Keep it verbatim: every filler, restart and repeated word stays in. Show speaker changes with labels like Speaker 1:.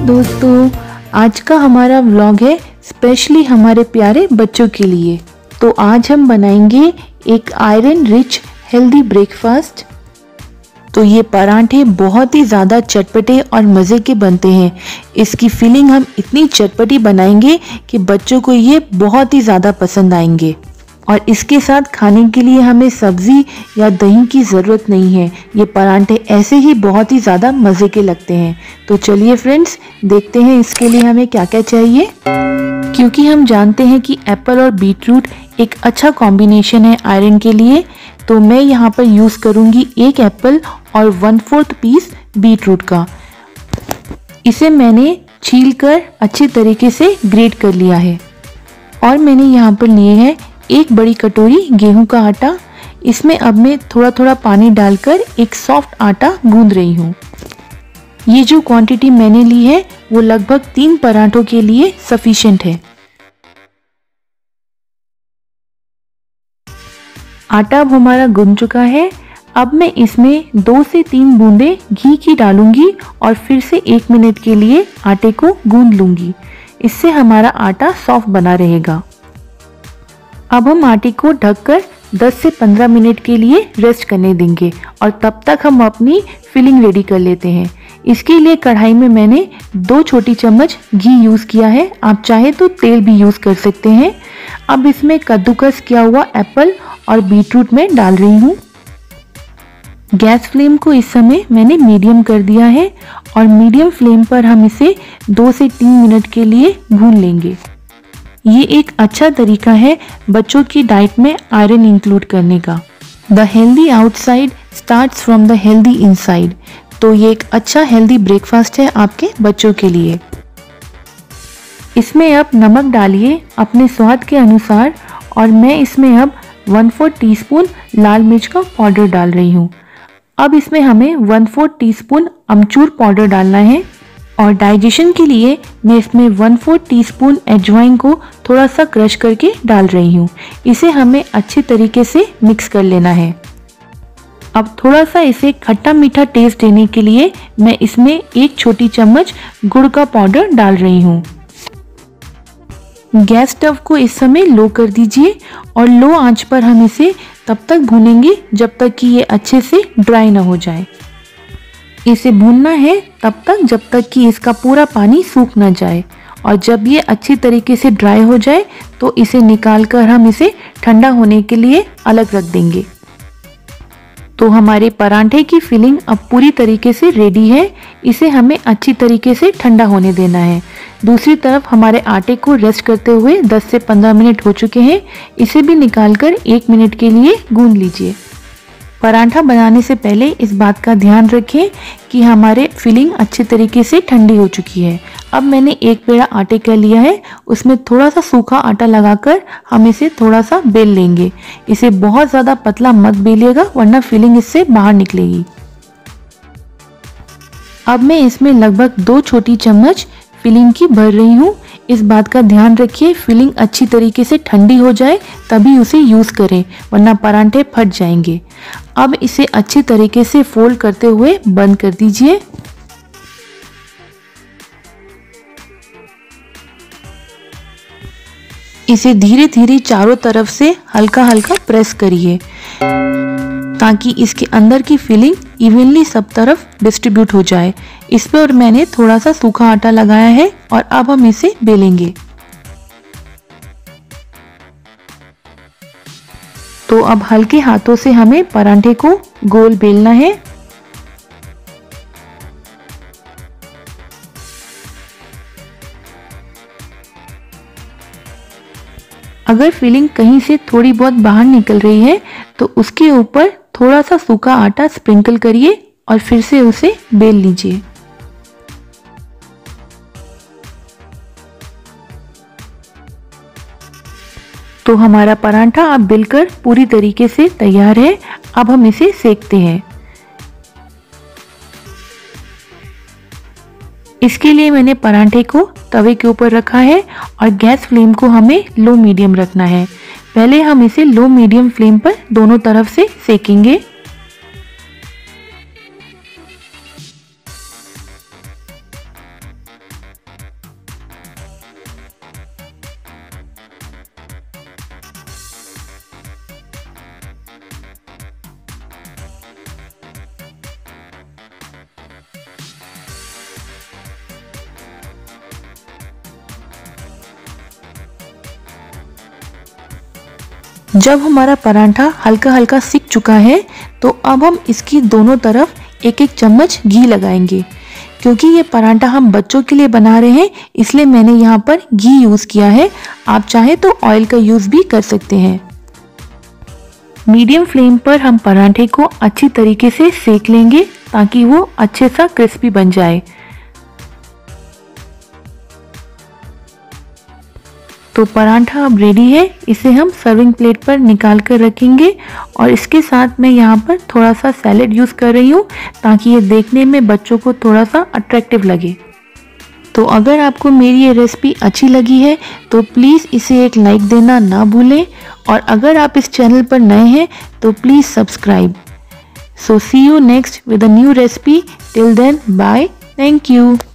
Speaker 1: दोस्तों, आज का हमारा व्लॉग है स्पेशली हमारे प्यारे बच्चों के लिए। तो आज हम बनाएंगे एक आयरन रिच हेल्दी ब्रेकफास्ट। तो ये पराठे बहुत ही ज़्यादा चटपटे और मज़े के बनते हैं। इसकी फीलिंग हम इतनी चटपटी बनाएंगे कि बच्चों को ये बहुत ही ज़्यादा पसंद आएंगे। और इसके साथ खाने के लिए हमें सब्ज़ी या दही की ज़रूरत नहीं है। ये पराठे ऐसे ही बहुत ही ज़्यादा मज़े के लगते हैं। तो चलिए फ्रेंड्स, देखते हैं इसके लिए हमें क्या क्या चाहिए। क्योंकि हम जानते हैं कि एप्पल और बीटरूट एक अच्छा कॉम्बिनेशन है आयरन के लिए, तो मैं यहाँ पर यूज़ करूँगी एक एप्पल और वन फोर्थ पीस बीटरूट का। इसे मैंने छील कर अच्छी तरीके से ग्रेट कर लिया है। और मैंने यहाँ पर लिए है एक बड़ी कटोरी गेहूं का आटा। इसमें अब मैं थोड़ा थोड़ा पानी डालकर एक सॉफ्ट आटा गूंद रही हूँ। ये जो क्वांटिटी मैंने ली है वो लगभग तीन पराठों के लिए सफिशिएंट है। आटा अब हमारा गूंद चुका है। अब मैं इसमें दो से तीन बूंदे घी की डालूंगी और फिर से एक मिनट के लिए आटे को गूंद लूंगी। इससे हमारा आटा सॉफ्ट बना रहेगा। अब हम आटे को ढककर दस से पंद्रह मिनट के लिए रेस्ट करने देंगे और तब तक हम अपनी फिलिंग रेडी कर लेते हैं। इसके लिए कढ़ाई में मैंने दो छोटी चम्मच घी यूज़ किया है। आप चाहे तो तेल भी यूज़ कर सकते हैं। अब इसमें कद्दूकस किया हुआ एप्पल और बीटरूट में डाल रही हूँ। गैस फ्लेम को इस समय मैंने मीडियम कर दिया है और मीडियम फ्लेम पर हम इसे दो से तीन मिनट के लिए भून लेंगे। ये एक अच्छा तरीका है बच्चों की डाइट में आयरन इंक्लूड करने का। The healthy outside starts from the healthy inside. तो ये एक अच्छा हेल्दी ब्रेकफास्ट है आपके बच्चों के लिए। इसमें अब नमक डालिए अपने स्वाद के अनुसार और मैं इसमें अब वन फोर्थ टी स्पून लाल मिर्च का पाउडर डाल रही हूँ। अब इसमें हमें वन फोर्थ टी स्पून अमचूर पाउडर डालना है और डाइजेशन के लिए मैं इसमें वन फोर्थ टी स्पून अजवाइन को थोड़ा सा क्रश करके डाल रही हूँ। इसे हमें अच्छी तरीके से मिक्स कर लेना है। अब थोड़ा सा इसे खट्टा मीठा टेस्ट देने के लिए मैं इसमें एक छोटी चम्मच गुड़ का पाउडर डाल रही हूँ। गैस स्टव को इस समय लो कर दीजिए और लो आंच पर हम इसे तब तक भूनेंगे जब तक कि ये अच्छे से ड्राई ना हो जाए। इसे भूनना है तब तक जब तक कि इसका पूरा पानी सूख ना जाए। और जब ये अच्छी तरीके से ड्राई हो जाए तो इसे निकाल कर हम इसे ठंडा होने के लिए अलग रख देंगे। तो हमारे पराठे की फिलिंग अब पूरी तरीके से रेडी है। इसे हमें अच्छी तरीके से ठंडा होने देना है। दूसरी तरफ हमारे आटे को रेस्ट करते हुए दस से पंद्रह मिनट हो चुके हैं। इसे भी निकालकर एक मिनट के लिए गूंद लीजिए। पराठा बनाने से पहले इस बात का ध्यान रखें कि हमारे फिलिंग अच्छे तरीके से ठंडी हो चुकी है। अब मैंने एक पेड़ा आटे का लिया है, उसमें थोड़ा सा सूखा आटा लगाकर हम इसे थोड़ा सा बेल लेंगे। इसे बहुत ज़्यादा पतला मत बेलिएगा वरना फिलिंग इससे बाहर निकलेगी। अब मैं इसमें लगभग दो छोटी चम्मच फिलिंग की भर रही हूँ। इस बात का ध्यान रखिए फिलिंग अच्छी तरीके से ठंडी हो जाए तभी उसे यूज़ करें वरना पराठे फट जाएंगे। अब इसे अच्छी तरीके से फोल्ड करते हुए बंद कर दीजिए। इसे धीरे धीरे चारों तरफ से हल्का हल्का प्रेस करिए ताकि इसके अंदर की फिलिंग इवनली सब तरफ डिस्ट्रीब्यूट हो जाए। इस पर मैंने थोड़ा सा सूखा आटा लगाया है और अब हम इसे बेलेंगे। तो अब हल्के हाथों से हमें पराठे को गोल बेलना है। अगर फिलिंग कहीं से थोड़ी बहुत बाहर निकल रही है तो उसके ऊपर थोड़ा सा सूखा आटा स्प्रिंकल करिए और फिर से उसे बेल लीजिए। तो हमारा पराठा अब बेलकर पूरी तरीके से तैयार है। अब हम इसे सेकते हैं। इसके लिए मैंने पराठे को तवे के ऊपर रखा है और गैस फ्लेम को हमें लो मीडियम रखना है। पहले हम इसे लो मीडियम फ्लेम पर दोनों तरफ से सेकेंगे। जब हमारा पराठा हल्का हल्का सिक चुका है तो अब हम इसकी दोनों तरफ एक एक चम्मच घी लगाएंगे। क्योंकि ये पराठा हम बच्चों के लिए बना रहे हैं इसलिए मैंने यहाँ पर घी यूज़ किया है। आप चाहे तो ऑयल का यूज़ भी कर सकते हैं। मीडियम फ्लेम पर हम पराठे को अच्छी तरीके से सेक लेंगे ताकि वो अच्छे सा क्रिस्पी बन जाए। तो पराठा अब रेडी है, इसे हम सर्विंग प्लेट पर निकाल कर रखेंगे और इसके साथ मैं यहाँ पर थोड़ा सा सैलेड यूज़ कर रही हूँ ताकि ये देखने में बच्चों को थोड़ा सा अट्रैक्टिव लगे। तो अगर आपको मेरी ये रेसिपी अच्छी लगी है तो प्लीज़ इसे एक लाइक देना ना भूलें और अगर आप इस चैनल पर नए हैं तो please subscribe. So see you next with a new recipe. Till then bye, thank you.